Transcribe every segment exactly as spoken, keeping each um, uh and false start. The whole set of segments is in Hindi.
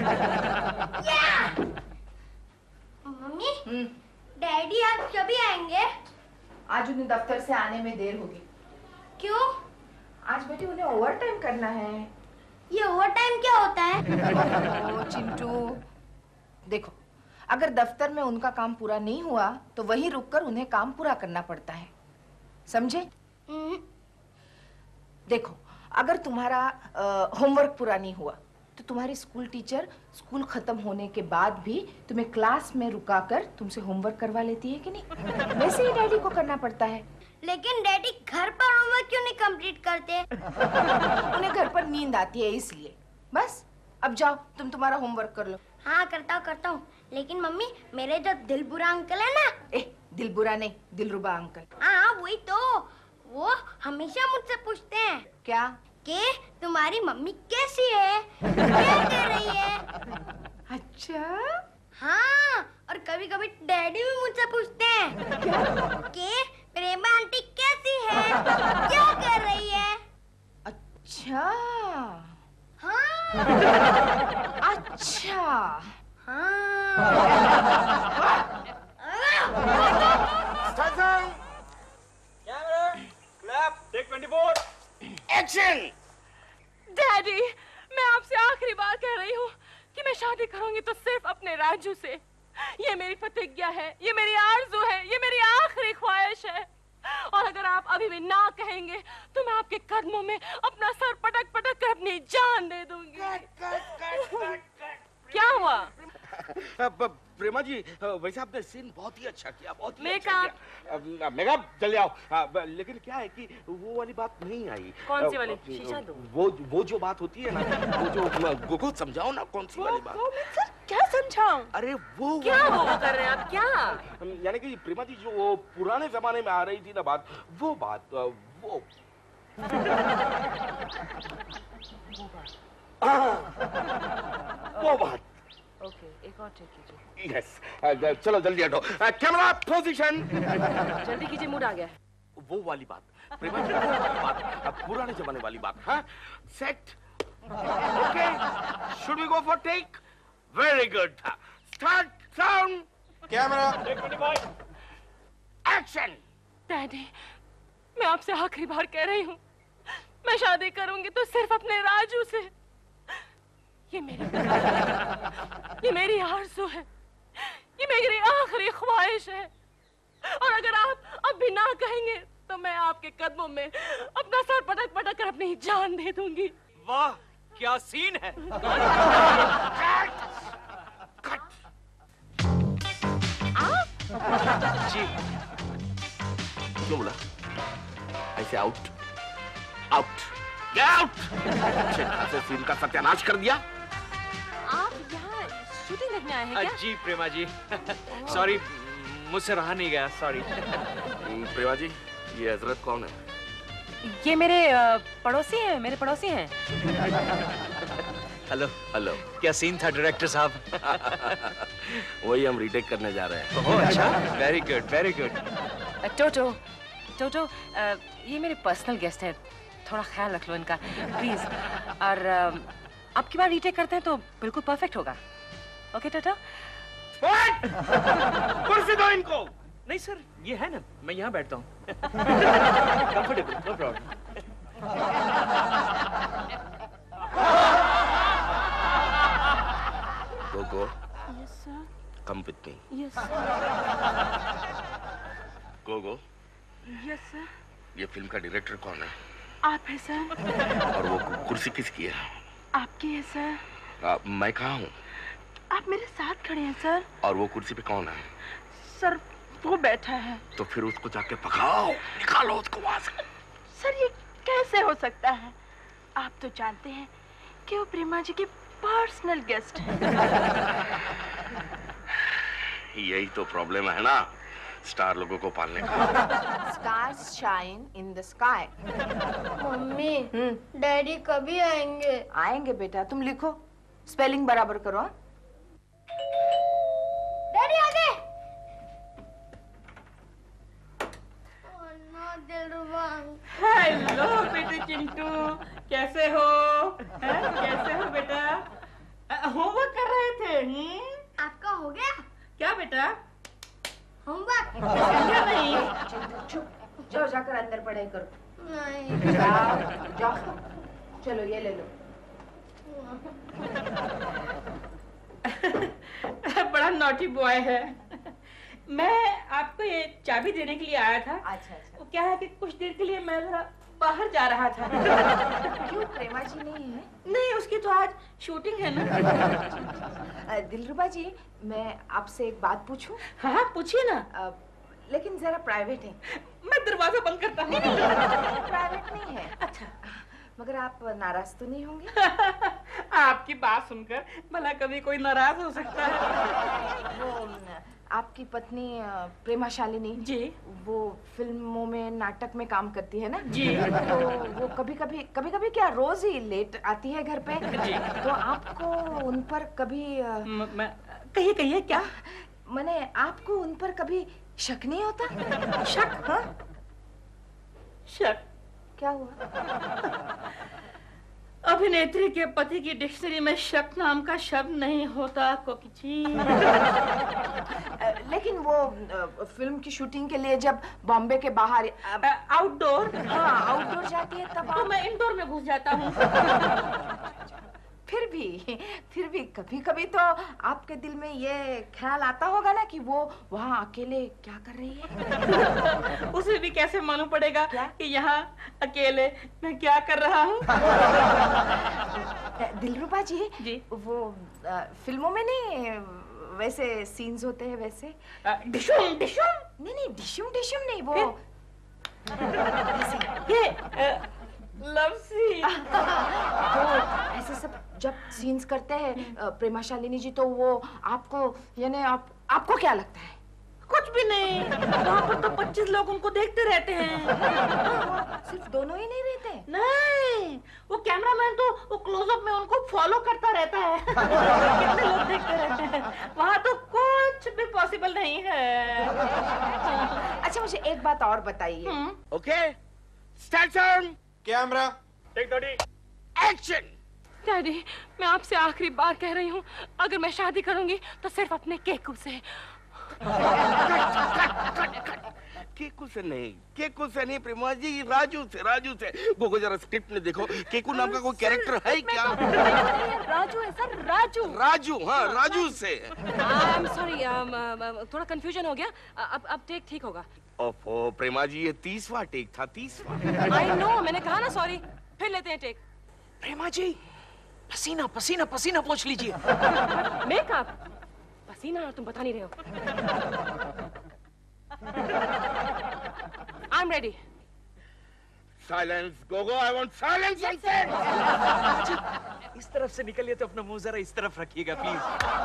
मम्मी, डैडी आज कभी आएंगे? आज उन्हें दफ्तर से आने में देर होगी। क्यों? आज बेटी उन्हें ओवर टाइम करना है। ये ओवर टाइम क्या होता है? ओ चिंटू, देखो अगर दफ्तर में उनका काम पूरा नहीं हुआ तो वहीं रुककर उन्हें काम पूरा करना पड़ता है, समझे? देखो अगर तुम्हारा होमवर्क पूरा नहीं हुआ तो तुम्हारी स्कूल टीचर स्कूल खत्म होने के बाद भी तुम्हें क्लास में रुकाकर तुमसे होमवर्क करवा लेती है कि नहीं? वैसे ही डैडी को करना पड़ता है। लेकिन डैडी घर पर होमवर्क क्यों नहीं कंप्लीट करते? उन्हें घर पर नींद आती है इसलिए। बस अब जाओ तुम तुम्हारा होमवर्क कर लो। हाँ करता हूँ करता हूँ। लेकिन मम्मी मेरे जो दिलबुरा अंकल है ना। ए दिलबुरा नहीं, दिलरुबा अंकल। हाँ वही तो, वो हमेशा मुझसे पूछते हैं क्या कि तुम्हारी मम्मी कैसी है, क्या कर रही है। अच्छा हाँ, और कभी कभी डैडी भी मुझसे पूछते हैं कि प्रेमा आंटी कैसी है, क्या कर रही है। अच्छा हाँ अच्छा हाँ। Camera, clap, take twenty four, action. Daddy, मैं आपसे आखिरी बार कह रही हूँ कि मैं शादी करूंगी तो सिर्फ अपने राजू से। ये मेरी प्रतिज्ञा है, ये मेरी आरज़ू है, ये मेरी आखिरी ख्वाहिश है। और अगर आप अभी भी ना कहेंगे तो मैं आपके कदमों में अपना सर पटक पटक कर अपनी जान दे दूंगी। Cut, cut, cut, cut, cut. क्या हुआ? प्रेमा जी, वैसे आपने सीन बहुत ही अच्छा किया, बहुत ही मेकअप अच्छा। मेकअप जल्दी आओ। लेकिन क्या है कि वो वाली बात नहीं आई। कौन सी वाली? शीशा दो। वो वो जो बात होती है ना, वो जो गोगो समझाओ ना, कौन सी वाली बात? वो मैं सर क्या समझाऊं? अरे वो क्या वो कर रहे हैं आप? क्या यानी कि प्रेमा जी जो वो पुराने जमाने में आ रही थी ना बात, वो बात वो वो बात। ओके, एक और टेक कीजिए। यस, चलो जल्दी हटो। Camera position. जल्दी कीजिए, मूड आ गया। वो वाली बात प्रेमा जी, वो वाली बात, अब पुराने जमाने वाली बात। हाँ, set, okay, should we go for take? Very good. Start, sound, camera, action. Daddy, मैं आपसे आखिरी बार कह रही हूँ, मैं शादी करूंगी तो सिर्फ अपने राजू से। ये मेरी ये मेरी आरज़ू है, ये मेरी आखिरी ख्वाहिश है। और अगर आप अब भी ना कहेंगे तो मैं आपके कदमों में अपना सर पटक पटक कर अपनी जान दे दूंगी। वाह क्या सीन है। जी क्यों बोला ऐसे? Out out get out. Scene का सत्यानाश कर दिया। आप यहाँ शूटिंग देखने आए हैं क्या? जी प्रेमा जी, सॉरी मुझसे रहा नहीं गया, सॉरी। प्रेमा जी, ये हजरत कौन है? ये मेरे पड़ोसी हैं, मेरे पड़ोसी हैं। Hello hello. क्या सीन था डायरेक्टर साहब? वही हम रीटेक करने जा रहे हैं। ओह अच्छा, very good very good. Toto Toto ये मेरे पर्सनल गेस्ट हैं, थोड़ा ख्याल रख लो इनका प्लीज। और अब की बार रीटेक करते हैं तो बिल्कुल परफेक्ट होगा। ओके टोटो? कुर्सी दो इनको। नहीं सर, ये है ना, मैं यहाँ बैठता हूँ। Comfortable, no problem. Gogo, yes sir. Come with me. Yes sir. Gogo, yes sir. ये फिल्म का डायरेक्टर कौन है? आप है सर। और वो कुर्सी किसकी है? आपकी है सर। आ, मैं कहाँ हूँ? आप मेरे साथ खड़े हैं सर। और वो कुर्सी पे कौन है? सर वो बैठा है। तो फिर उसको जाके पकाओ, निकालो उसको वहां से। सर ये कैसे हो सकता है? आप तो जानते हैं कि वो प्रेमा जी के पर्सनल गेस्ट हैं। यही तो प्रॉब्लम है ना स्टार लोगों को पालने का। Stars shine in the sky. Mummy, daddy कभी आएंगे? आएंगे बेटा, तुम लिखो, स्पेलिंग बराबर करो। डैडी आ गए। हेलो बेटे चिंटू, कैसे हो? है? कैसे हो बेटा? होमवर्क कर बेटा? होमवर्क समझा नहीं? चुप, जाओ जाकर अंदर पढ़ाई करो। नहीं। जाओ जाओ, चलो ये ले लो। बड़ा नॉटी बॉय है। मैं आपको ये चाबी देने के लिए आया था। अच्छा अच्छा। वो क्या है कि कुछ देर के लिए मैं जरा बाहर जा रहा था। क्यों, प्रेमा जी नहीं है? नहीं, उसकी तो आज शूटिंग है ना। दिलरुबा जी, मैं आपसे एक बात पूछूं? हाँ हाँ, पूछिए ना। आ, लेकिन जरा प्राइवेट है। मैं दरवाजा बंद करता हूँ। प्राइवेट नहीं है। अच्छा, मगर आप नाराज तो नहीं होंगे? आपकी बात सुनकर भला कभी कोई नाराज हो सकता है? वो आपकी पत्नी प्रेमा शालिनी जी, वो फिल्मों में, नाटक में काम करती है ना जी। तो वो कभी कभी कभी कभी क्या रोज ही लेट आती है घर पे जी। तो आपको उन पर कभी म, मैं कहिए कहिए क्या? मैंने आपको उन पर कभी शक नहीं होता? शक? हाँ? शक? क्या हुआ? अभिनेत्री के पति की डिक्शनरी में शक नाम का शब्द नहीं होता कोकिची। लेकिन वो फिल्म की शूटिंग के लिए जब बॉम्बे के बाहर आउटडोर, हाँ आउटडोर जाती है तब तो आप... मैं इंडोर में घुस जाता हूँ। फिर भी फिर भी कभी कभी तो आपके दिल में ये ख्याल आता होगा ना कि वो वहाँ अकेले क्या कर रही है? उसे भी कैसे मालूम पड़ेगा क्या? कि यहाँ अकेले मैं क्या कर रहा हूँ? दिलरुबा जी, जी। वो आ, फिल्मों में नहीं वैसे सीन्स होते हैं वैसे? डिशुम डिशुम? नहीं नहीं, डिशुम डिशुम नहीं, वो ऐसे ये लव सीन। तो ऐसे सब जब सीन्स करते हैं प्रेमा शालिनी जी तो वो आपको, यानी आप आपको क्या लगता है? कुछ भी नहीं, वहाँ पर तो पच्चीस लोग उनको देखते रहते हैं। सिर्फ दोनों ही नहीं रहते? नहीं, वो कैमरामैन तो वो क्लोजअप में उनको फॉलो करता रहता है। कितने लोग देखते रहते हैं, वहाँ तो कुछ भी पॉसिबल नहीं है। अच्छा मुझे एक बात और बताइए। Okay, start sound, camera, take thirty, action. Daddy, मैं आपसे आखिरी बार कह रही हूँ, अगर मैं शादी करूंगी तो सिर्फ अपने केकू से। केकू से नहीं, केकू से नहीं प्रेमा जी, राजू से, राजू से। वो जरा स्क्रिप्ट में देखो, केकू नाम का कोई कैरेक्टर है क्या? राजू है सर, राजू। राजू, हाँ राजू से। आई एम सॉरी, थोड़ा कंफ्यूजन हो गया। अब अब टेक ठीक होगा। ओफो प्रेमा जी, ये तीसवा टेक था, तीसवा। आई नो, मैंने कहा ना सॉरी। फिर लेते हैं टेक। प्रेमा जी, पसीना पसीना पसीना पोंछ लीजिए। मेकअप पसीना, तुम बता नहीं रहे हो। I am ready. Silence, go go, I want silence on set. इस तरफ से निकलिए तो अपना मुंह जरा इस तरफ रखिएगा प्लीज।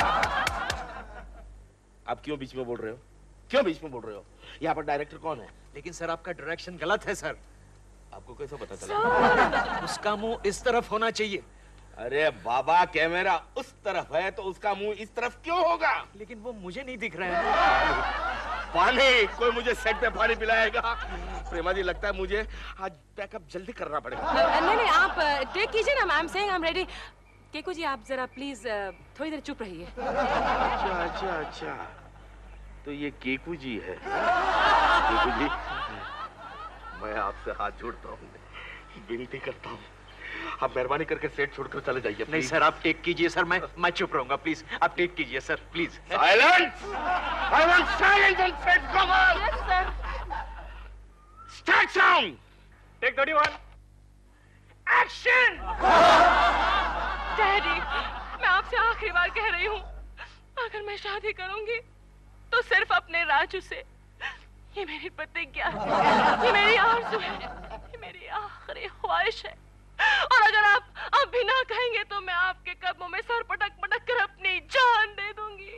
आप क्यों बीच में बोल रहे हो? क्यों बीच में बोल रहे हो? यहाँ पर डायरेक्टर कौन है? लेकिन सर आपका डायरेक्शन गलत है सर। आपको कैसे पता चला? उसका मुंह इस तरफ होना चाहिए। अरे बाबा, कैमरा उस तरफ है तो उसका मुंह इस तरफ क्यों होगा? लेकिन वो मुझे नहीं दिख रहा है। पानी, कोई मुझे सेट पे पानी पिलाएगा? प्रेमा जी, लगता है मुझे आज बैकअप जल्दी करना पड़ेगा। नहीं नहीं, आप टेक कीजिए ना। I am saying I am ready. Keku ji, आप जरा प्लीज थोड़ी देर चुप रहिए। अच्छा अच्छा अच्छा, तो ये केकू जी है। केकू जी, मैं आपसे हाथ जोड़ता हूँ, विनती करता हूँ, आप मेहरबानी करके सेट छोड़कर चले जाइए। नहीं सर, आप टेक कीजिए सर, मैं मैं चुप रहूंगा प्लीज। आप टेक कीजिए sir please. Silence, I want silence on set, come on. Yes sir. Start sound, take thirty one, action. Daddy, मैं आपसे आखिरी बार कह रही हूँ, अगर मैं शादी करूंगी तो सिर्फ अपने राजू से। ये मेरी प्रतिज्ञा है, ये मेरी आरज़ू है, ये मेरी आखिरी ख्वाहिश है। और अगर आप अब भी ना कहेंगे तो मैं आपके कदमों में सर पटक पटक कर अपनी जान दे दूंगी।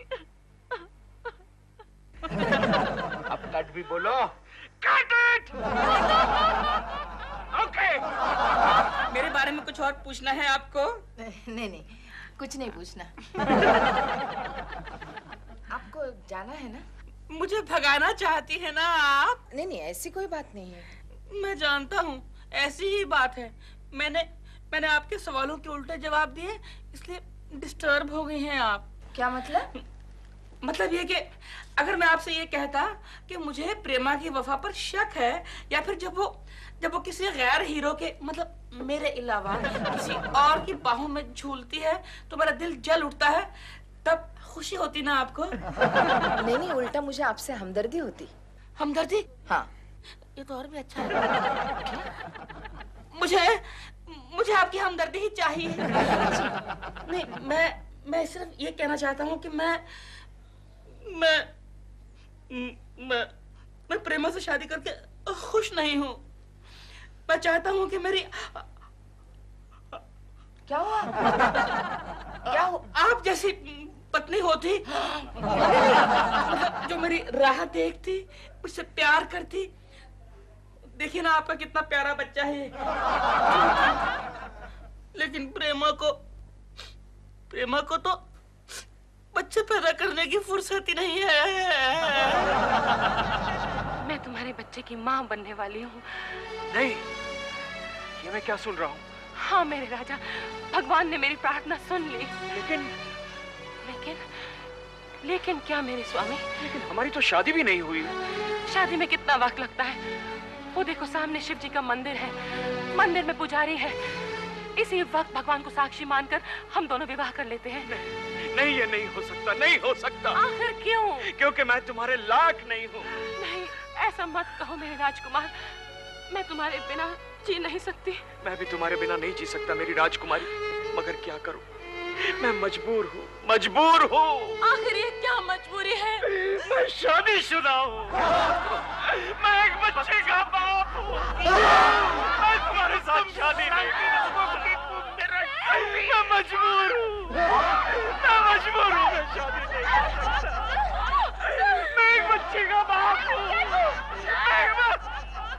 अब कट भी बोलो, कट इट। ओके। मेरे बारे में कुछ और पूछना है आपको? नहीं नहीं, कुछ नहीं पूछना। आपको जाना है ना? मुझे भगाना चाहती है ना आप? नहीं नहीं, ऐसी कोई बात नहीं है। मैं जानता हूँ, ऐसी ही बात है। मैंने मैंने आपके सवालों के उल्टे जवाब दिए, इसलिए डिस्टर्ब हो गई हैं आप। क्या मतलब? मतलब मतलब ये कि अगर मैं आपसे ये कहता कि मुझे प्रेमा की वफा पर शक है, या फिर जब वो जब वो किसी गैर हीरो के मतलब मेरे अलावा किसी और की बाहों में झूलती है तो मेरा दिल जल उठता है, तब खुशी होती ना आपको? नहीं नहीं, उल्टा मुझे आपसे हमदर्दी होती। हमदर्दी? हाँ। ये तो और भी अच्छा है। मुझे मुझे आपकी हमदर्दी ही चाहिए। नहीं, मैं मैं सिर्फ ये कहना चाहता हूँ कि मैं मैं मैं मैं प्रेमा से शादी करके खुश नहीं हूँ। मैं चाहता हूँ कि मेरी क्या हुआ? क्या हो? आप जैसी पत्नी होती, जो मेरी राह देखती, मुझसे प्यार करती। देखिए ना आपका कितना प्यारा बच्चा है, लेकिन प्रेमा को प्रेमा को तो बच्चे पैदा करने की फुर्सत ही नहीं है। मैं तुम्हारे बच्चे की माँ बनने वाली हूँ। नहीं, ये मैं क्या सुन रहा हूँ? हाँ मेरे राजा, भगवान ने मेरी प्रार्थना सुन ली। लेकिन लेकिन लेकिन क्या मेरे स्वामी? लेकिन हमारी तो शादी भी नहीं हुई। शादी में कितना वक्त लगता है? वो देखो सामने शिव जी का मंदिर है, मंदिर में पुजारी है। इसी वक्त भगवान को साक्षी मानकर हम दोनों विवाह कर लेते हैं। नहीं, नहीं ये नहीं हो सकता, नहीं हो सकता। आखिर क्यों? क्योंकि मैं तुम्हारे लायक नहीं हूँ। नहीं, ऐसा मत कहो मेरे राजकुमार, मैं तुम्हारे बिना जी नहीं सकती। मैं भी तुम्हारे बिना नहीं जी सकता मेरी राजकुमारी, मगर क्या करूं, मैं मजबूर हूँ, मजबूर हूँ। आखिर ये क्या मजबूरी है? मैं शादीशुदा हूँ, मैं एक बच्चे का बाप हूँ, मैं तुम्हारे साथ शादी नहीं करूँगा। मैं मजबूर हूँ, मैं मजबूर हूँ, मैं शादी नहीं कर सकता। मैं एक बच्चे का बाप हूँ, मैं एक बच्चे...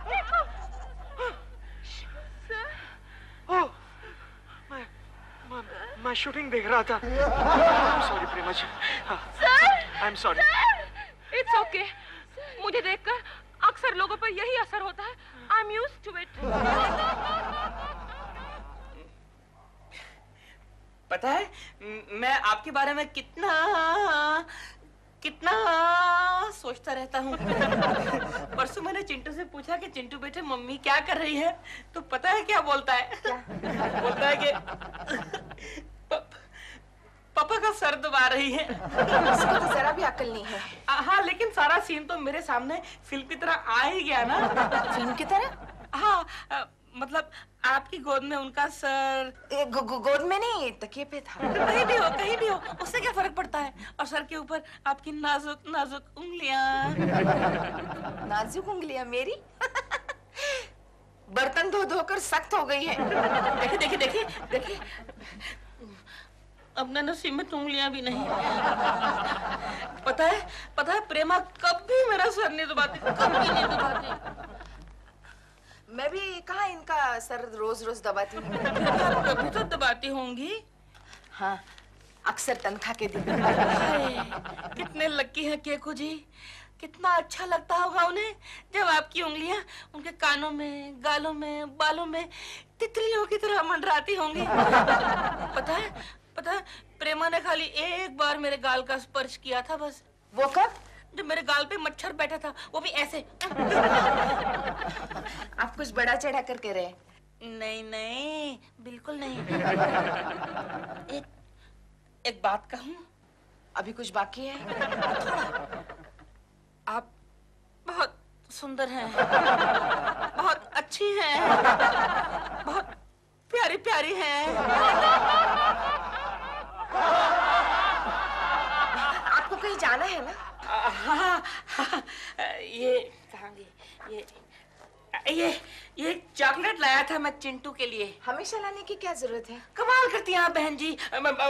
ओह, मैं, मैं, मैं शूटिंग देख रहा था। Sorry Prema ji. I am sorry. It's okay. मुझे देखकर अक्सर लोगों पर यही असर होता है। I am used to it. पता है, मैं आपके बारे में कितना कितना सोचता रहता हूँ। परसों मैंने चिंटू से पूछा कि चिंटू बेटे मम्मी क्या कर रही है, तो पता है क्या बोलता है? क्या? बोलता है कि पापा का सर दबा रही है। इसको तो जरा भी अकल नहीं है। आ, हाँ, लेकिन सारा सीन तो मेरे सामने फिल्म की तरह आ ही गया ना। फिल्म की तरह? हाँ, आ, मतलब आपकी गोद में उनका सर ए, गो, गो, गोद में नहीं, तकिए पे था। कहीं भी हो, कहीं भी हो, उससे क्या फर्क पड़ता है? और सर के ऊपर आपकी नाजुक नाजुक उंगलियां। नाजुक उंगलियां मेरी? बर्तन धो धोकर सख्त हो गई है। देखिए देखिए देखिए देखिए, अपने नसीब में तो उंगलियां भी नहीं। पता है पता है प्रेमा कभी मेरा सर नहीं दबाती, कभी नहीं दबाती। मैं भी कहाँ इनका सर रोज रोज दबाती हूँ। कभी तो दबाती होंगी। हाँ, अक्सर तनख्वाह के दिन। कितने लकी हैं केकू जी, कितना अच्छा लगता होगा उन्हें जब आपकी उंगलियां उनके कानों में, गालों में, बालों में तितलियों की तरह मंडराती होंगी। पता है पता है प्रेमा ने खाली एक बार मेरे गाल का स्पर्श किया था बस। वो कब? जब मेरे गाल पे मच्छर बैठा था, वो भी ऐसे। आप कुछ बड़ा चढ़ा कर कह रहे? नहीं नहीं, बिल्कुल नहीं। एक एक बात कहूं? अभी कुछ बाकी है? आप बहुत सुंदर हैं, बहुत अच्छी हैं, बहुत प्यारी प्यारी हैं। आपको कहीं जाना है ना? हाँ, हाँ, ये कहाँ गई? ये ये ये चॉकलेट लाया था मैं चिंटू के लिए। हमेशा लाने की क्या जरूरत है? कमाल करती हैं आप बहन जी।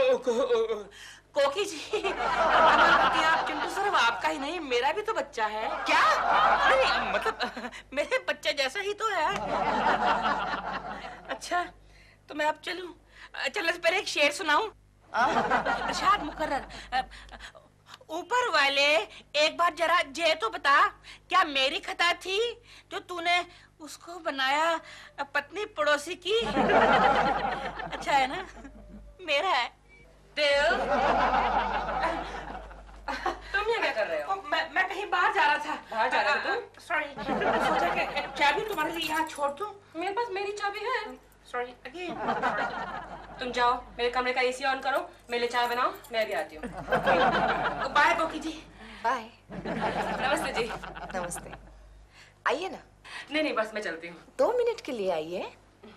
कोकी जी, कमाल करती हैं आप। चिंटू सिर्फ आपका ही नहीं, मेरा भी तो बच्चा है। क्या? नहीं, मतलब मेरे बच्चे जैसा ही तो है। अच्छा, तो मैं अब चलूं? चलने से पहले एक शेर सुनाऊं? इरशाद मुकर्रर। ऊपर वाले एक बार जरा जे तो बता, क्या मेरी खता थी जो तूने उसको बनाया पत्नी पड़ोसी की? अच्छा है ना, मेरा है दिल। तुम कहीं बाहर जा रहा था। बाहर जा रहा था तुम? सॉरी, सोचा कि चाबी तुम्हारे लिए यहाँ छोड़ दूं। मेरे पास मेरी चाबी है। Sorry again. तुम जाओ, मेरे कमरे का एसी ऑन करो, मेरे लिए चाय बनाओ, मैं भी आती हूँ। बाय बोकी जी। बाय। नमस्ते जी। नमस्ते। आइए ना। नहीं नहीं, बस मैं चलती हूँ। दो मिनट के लिए आइए।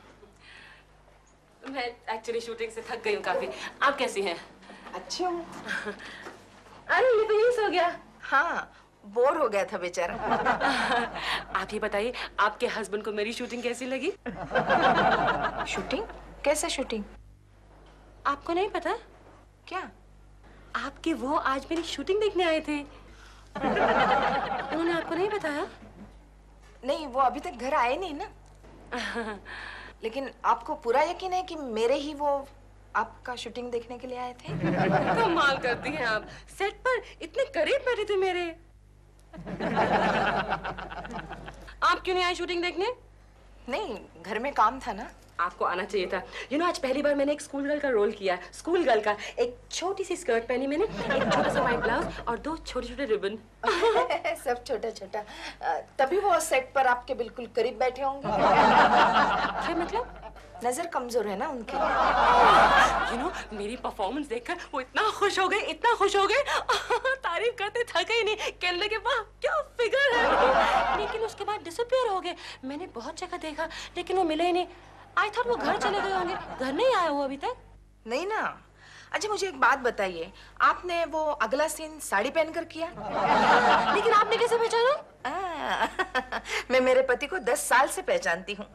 मैं एक्चुअली शूटिंग से थक गई हूँ काफी। आप कैसी हैं? अच्छी हूँ। अरे ये तो यही सो गया। हाँ, बोर हो गया था बेचारा। आप ये बताइए, आपके हस्बैंड को मेरी शूटिंग कैसी लगी? शूटिंग? कैसे शूटिंग? आपको नहीं पता? क्या? आपके वो आज मेरी शूटिंग देखने आए थे। उन्होंने आपको नहीं बताया? नहीं, वो अभी तक घर आए नहीं ना। लेकिन आपको पूरा यकीन है कि मेरे ही वो आपका शूटिंग देखने के लिए आए थे? कमाल करती हैं आप। सेट पर इतने करीब बैठे थे मेरे। आप क्यों नहीं आए शूटिंग देखने? नहीं, घर में काम था ना। आपको आना चाहिए था। यू नो, आज पहली बार मैंने एक स्कूल गर्ल का रोल किया। स्कूल गर्ल का। एक छोटी सी स्कर्ट पहनी मैंने, एक छोटा सा व्हाइट ब्लाउज और दो छोटे छोटे रिबन। सब छोटा छोटा। तभी वो सेट पर आपके बिल्कुल करीब बैठे होंगे। क्या मतलब? नजर कमजोर है ना उनकी। यू नो, मेरी परफॉर्मेंस देखकर वो इतना खुश हो गए, इतना खुश हो गए, तारीफ करते थके ही नहीं। कहने लगे वाह क्या फिगर है। लेकिन उसके बाद डिसअपीयर हो गए। मैंने बहुत जगह देखा लेकिन वो मिले ही नहीं। आई थॉट वो घर चले गए होंगे। घर नहीं आया वो अभी तक? नहीं ना। अच्छा मुझे एक बात बताइए, आपने वो अगला सीन साड़ी पहनकर किया? लेकिन आपने कैसे पहचाना? आ, मैं मेरे पति को दस साल से पहचानती हूँ।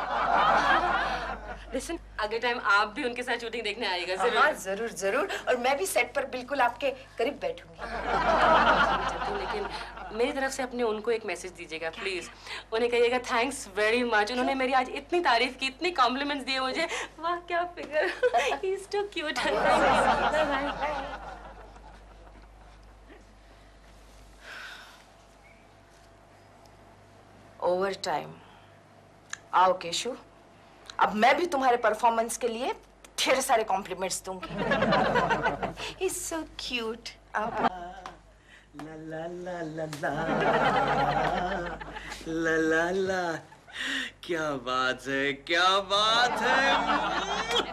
लिसन, अगले टाइम आप भी उनके साथ शूटिंग देखने आइएगा जरूर। हाँ जरूर जरूर। और मैं भी सेट पर बिल्कुल आपके करीब बैठूंगी। लेकिन मेरी तरफ से अपने उनको एक मैसेज दीजिएगा प्लीज। उन्हें कहिएगा थैंक्स वेरी मच। उन्होंने मेरी आज इतनी तारीफ की, इतनी कॉम्प्लीमेंट्स दिए मुझे। वाह क्या figure, he is too cute. Bye bye. Over time. आओ केशु, अब मैं भी तुम्हारे परफॉर्मेंस के लिए ढेर सारे कॉम्प्लीमेंट्स दूंगी। He's so cute. आप ला ला ला ला ला ला ला ला, क्या बात है, क्या बात है।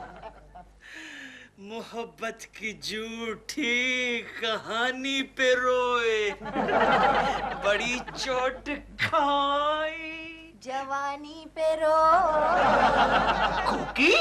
मोहब्बत की झूठी कहानी पे रोए, बड़ी चोट खाई जवानी पे रो। कोकी,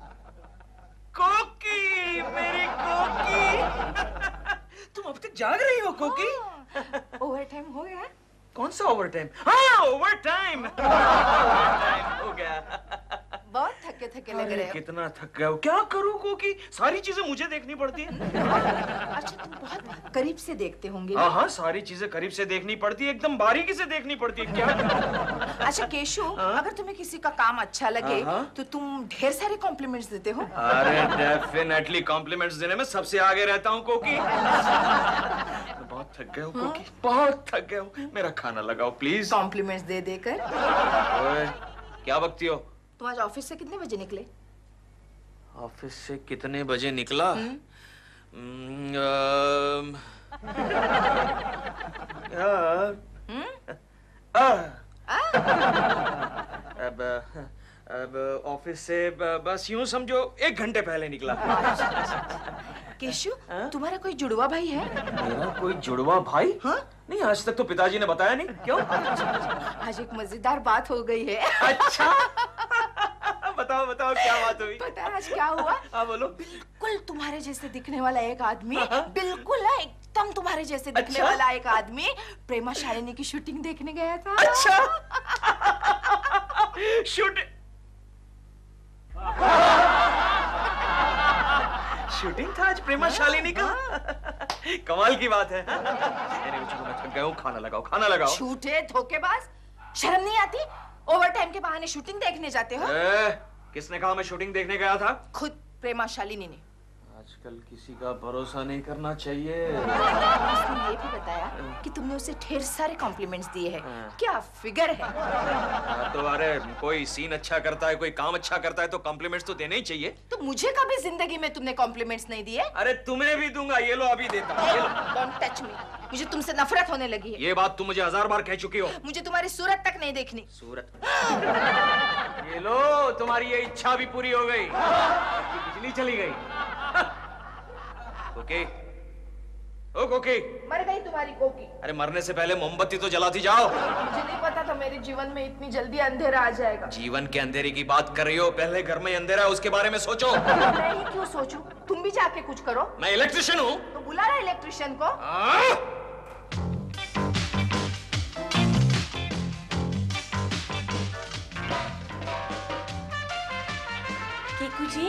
कोकी, मेरी कोकी। तुम अब तक जाग रही हो कोकी? ओवर टाइम हो गया? कौन सा ओवर टाइम? हाँ ओवर टाइम। हो गया। बहुत थके थके लग रहे हो। कितना थक गया हो? क्या करूं कोकी, सारी चीजें मुझे देखनी पड़ती है। अच्छा तुम बहुत करीब से देखते होंगे। हाँ हाँ, सारी चीजें करीब से देखनी पड़ती है, एकदम बारीकी से देखनी पड़ती है। क्या करूं? अच्छा केशु, अगर तुम्हें किसी का काम अच्छा लगे तो तुम ढेर सारे कॉम्प्लीमेंट्स देते हो? अरे डेफिनेटली कॉम्प्लीमेंट्स देने में सबसे आगे रहता हूँ कोकी। बहुत थक गया हूँ कोकी, बहुत थक गया हूँ। मेरा खाना लगाओ प्लीज। कॉम्प्लीमेंट्स दे देकर। ओए, क्या बकती हो? तुम आज ऑफिस से कितने बजे निकले? ऑफिस से कितने बजे निकला? अब अब ऑफिस से बस यूं समझो एक घंटे पहले निकला। केशु, तुम्हारा कोई जुड़वा भाई है? मेरा कोई जुड़वा भाई? हाँ? नहीं, आज तक तो पिताजी ने बताया नहीं। क्यों? आज एक मजेदार बात हो गई है। अच्छा। बताओ बताओ क्या बात हुई? पता है आज क्या हुआ? हाँ बोलो। बिल्कुल तुम्हारे जैसे दिखने वाला एक आदमी, बिल्कुल ना एकदम तुम्हारे जैसे दिखने अच्छा? वाला एक आदमी प्रेमा शालिनी की शूटिंग देखने गया था। अच्छा। शूटिंग शूटिंग था आज प्रेमा शालिनी का? कमाल की बात है। चलो मैं थक गया हूँ, खाना लगाओ, खाना लगाओ। झूठे धोखेबाज, शर्म नहीं आती? ओवर टाइम के बहाने शूटिंग देखने जाते हो? ए, किसने कहा मैं शूटिंग देखने गया था? खुद प्रेमा शालिनी ने। आजकल किसी का भरोसा नहीं करना चाहिए। उसने ये भी बताया कि तुमने उसे ढेर सारे कॉम्प्लीमेंट्स दिए हैं। क्या फिगर है। हाँ, तो अरे कोई सीन अच्छा करता है, कोई काम अच्छा करता है तो कॉम्प्लीमेंट्स तो देने ही चाहिए। तो मुझे कभी जिंदगी में तुमने कॉम्प्लीमेंट्स नहीं दिए? अरे तुम्हें भी दूंगा, ये लो अभी देता हूं। ये लो। Don't touch me. मुझे तुमसे नफरत होने लगी है। ये बात तुम मुझे हजार बार कह चुकी हो। मुझे तुम्हारी सूरत तक नहीं देखनी। सूरत? ये लो, तुम्हारी ये इच्छा भी पूरी हो गई। बिजली चली गई। ओके ओ कोकी, मर गई तुम्हारी कोकी। अरे मरने से पहले मोमबत्ती तो जलाती जाओ। मुझे नहीं पता था मेरे जीवन में इतनी जल्दी अंधेरा आ जाएगा। जीवन के अंधेरे की बात कर रही हो? पहले घर में अंधेरा है, उसके बारे में सोचो। मैं ही क्यों सोचूं? तुम भी जाके कुछ करो। मैं इलेक्ट्रिशियन हूँ। तो बुला रहा इलेक्ट्रिशियन को। केकू जी,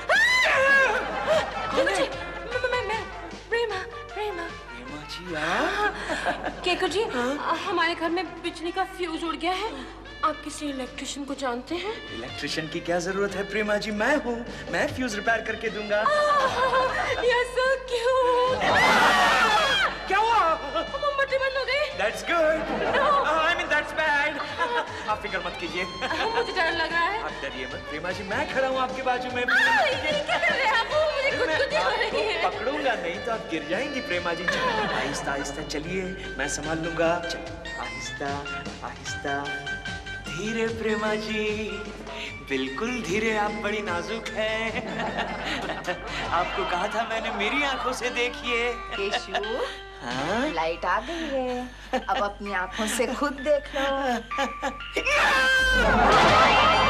केकू जी, मैं मैं मैं प्रेमा प्रेमा प्रेमा जी आप? केकू जी, हमारे घर में बिजली का फ्यूज उड़ गया है। आप किसी इलेक्ट्रिशियन को जानते हैं? इलेक्ट्रिशियन की क्या जरूरत है प्रेमा जी, मैं हूँ। मैं फ्यूज रिपेयर करके दूंगा। You're so cute. क्या हुआ? मोमबत्ती बंद हो गई। That's good. I mean that's bad. आप फिक्र मत कीजिए। मुझे डर लग रहा है। आप डरिए मत प्रेमा जी, मैं खड़ा हूँ आपके बाजू में। ये क्या कर रहे हैं आप? मुझे गुदगुदी हो रही है। पकड़ूंगा नहीं तो आप गिर जाएंगी प्रेमा जी। आहिस्ता आहिस्ता चलिए, मैं संभाल लूंगा। आहिस्ता आहिस्ता, धीरे प्रेमा जी, बिल्कुल धीरे। आप बड़ी नाजुक हैं। आपको कहा था मैंने, मेरी आंखों से देखिए। केशु, हाँ? लाइट आ गई है, अब अपनी आंखों से खुद देख लो।